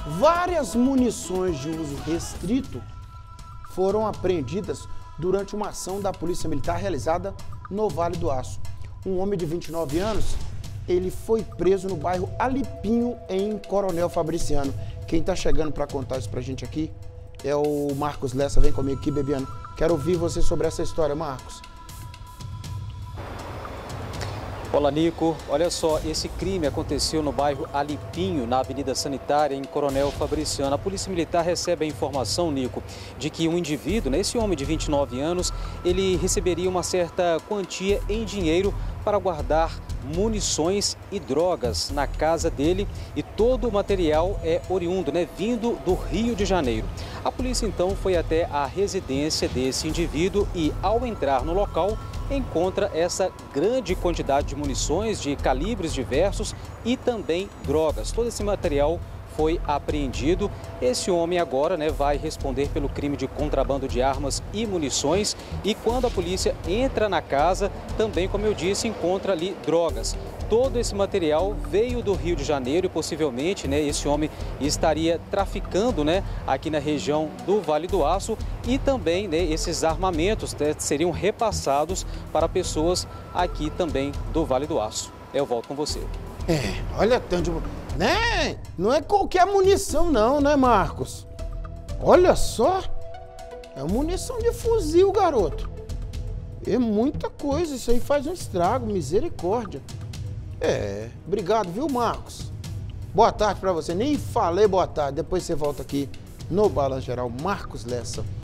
Várias munições de uso restrito foram apreendidas durante uma ação da Polícia Militar realizada no Vale do Aço. Um homem de 29 anos, ele foi preso no bairro Alipinho, em Coronel Fabriciano. Quem está chegando para contar isso para a gente aqui é o Marcos Lessa. Vem comigo aqui, Bebiano. Quero ouvir você sobre essa história, Marcos. Olá, Nico. Olha só, esse crime aconteceu no bairro Alipinho, na Avenida Sanitária, em Coronel Fabriciano. A Polícia Militar recebe a informação, Nico, de que um indivíduo, esse homem de 29 anos, ele receberia uma certa quantia em dinheiro para guardar munições e drogas na casa dele, e todo o material é oriundo, vindo do Rio de Janeiro. A polícia então foi até a residência desse indivíduo e, ao entrar no local, encontra essa grande quantidade de munições de calibres diversos e também drogas. Todo esse material foi apreendido. Esse homem agora vai responder pelo crime de contrabando de armas e munições. E quando a polícia entra na casa, também, como eu disse, encontra ali drogas. Todo esse material veio do Rio de Janeiro e possivelmente esse homem estaria traficando aqui na região do Vale do Aço, e também esses armamentos seriam repassados para pessoas aqui também do Vale do Aço. Eu volto com você. Olha tanto de... Não é qualquer munição não, Marcos? Olha só, é munição de fuzil, garoto. É muita coisa, isso aí faz um estrago, misericórdia. Obrigado, viu, Marcos? Boa tarde pra você. Nem falei boa tarde, depois você volta aqui no Balanço Geral. Marcos Lessa.